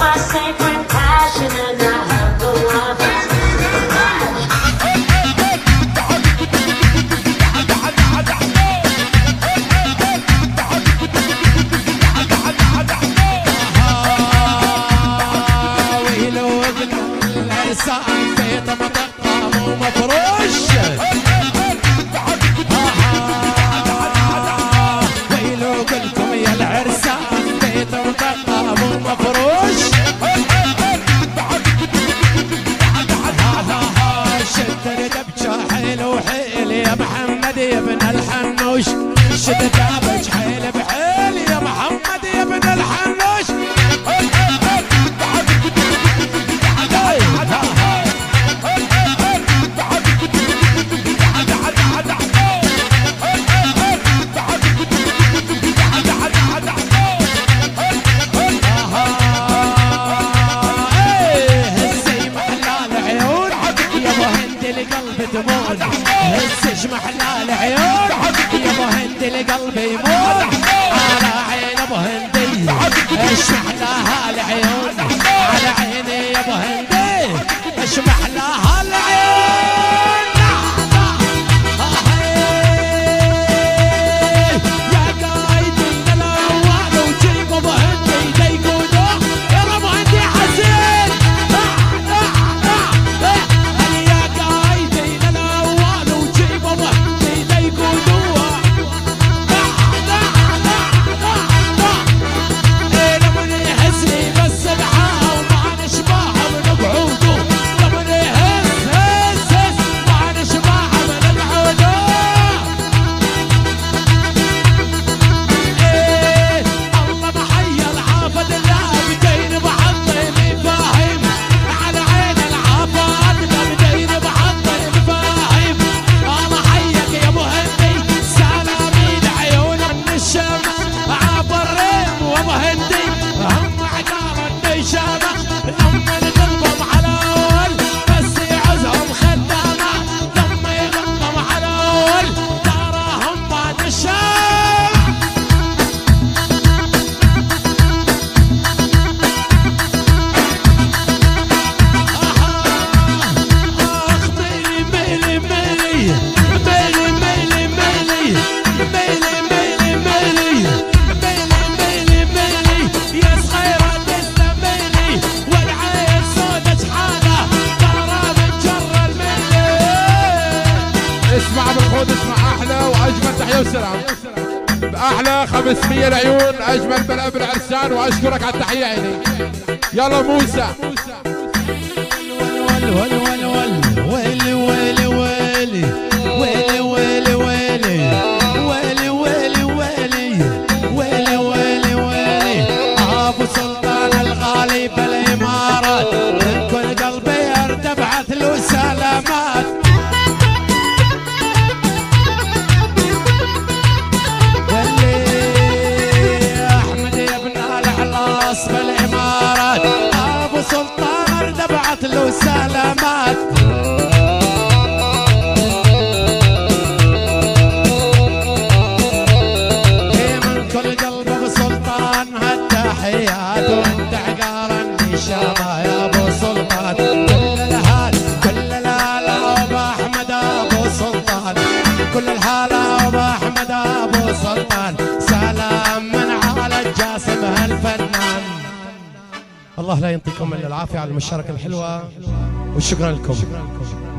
my sacred passion, and I have the love. يا ابن الحنوش شد جابك حيل بحيل يا محمد يا ابن الحنوش. هزي محلال عيون يا ابو هندي لقلبي تمون، هزي محلال عيون يا ابو هندي لقلبي يموت على عين ابو هندي، ايش محلاها العيون على عيني يا ابو هندي، ايش محلاها العيون. يا قايد الاول وجيب ابو هندي يقودوه يا ابو هندي حزين. يا قايد الاول وجيب ابو هندي يقودوه لمن يحسني بس دعاه وما نشبعه من قعوده، لمن يهز هز هز ما نشبعه من قعوده. الله محيا العافد الله بدين بحطي فاهم، على عين العافد لا بدين بحطي فاهم. الله حيك يا ابو هندي سلامي لعيونك من الشمس عبر الريم وابو هندي هم عقار النشامة لما يغلبهم على اول بس يعزهم خدامة، لما يغلبهم على اول تراهم ما نشام. اخ ميلي ميلي ميلي ميلي ميلي ميلي ميلي ميلي ميلي ميلي ميلي يا صغيرة تستميلي والعين سودة شحالة ترى من جر الميلي. اسمع بالخود، اسمع احلى واجمل تحيه وسلام باحلى 500 العيون، اجمل بلا بالعرسان، واشكرك على التحيه عيني. يلا موسى. ول ول ول ول ويلي ويلي ويلي ويلي ويلي ويلي ويلي ويلي ويلي ويلي ويلي ابو سلطان الغالي بالامارات من كل قلبي ارتفعت له سلامات. ولي احمد يا ابن العلاص بالامارات ابو سلطان ارتفعت له سلامات. من كل قلب ابو سلطان هالتحيات وانت عقار النشامة يا ابو سلطان. كل الهال كل الهلا ابو احمد ابو سلطان، كل الهلا ابو احمد ابو سلطان، سلام من على الجاسم هالفنان. الله لا ينطيكم الا العافيه على المشاركه الحلوه وشكرا لكم.